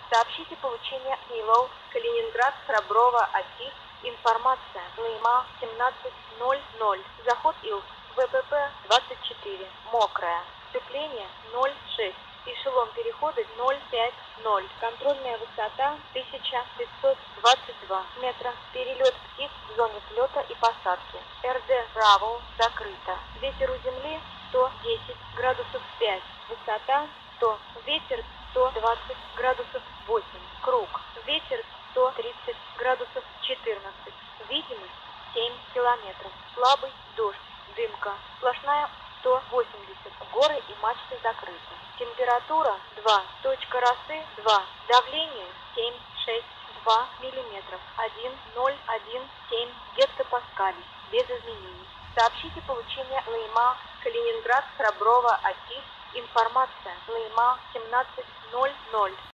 Сообщите получение Хейлоу, Калининград, Храброво, Атис. Информация. Лейма 17:00. Заход ИЛ. ВПП 24. Мокрая. Сцепление 0,6. Эшелон перехода 0,50. Контрольная высота 1522 метра. Перелет птиц в зоне взлета и посадки. РД Браво закрыто. Ветер у земли 110 градусов 5. Высота 100. Ветер 120 градусов 8. Круг. Ветер 130 градусов 14. Видимость 7 километров. Слабый дождь. Дымка. Сплошная 180. Горы и мачты закрыты. Температура 2. Точка росы 2. Давление 7,6,2 миллиметров. 1,017 гектопаскалей. Без изменений. Сообщите получение Лейма, Калининград, Храброво, Атис. Информация. Лейма 17:00.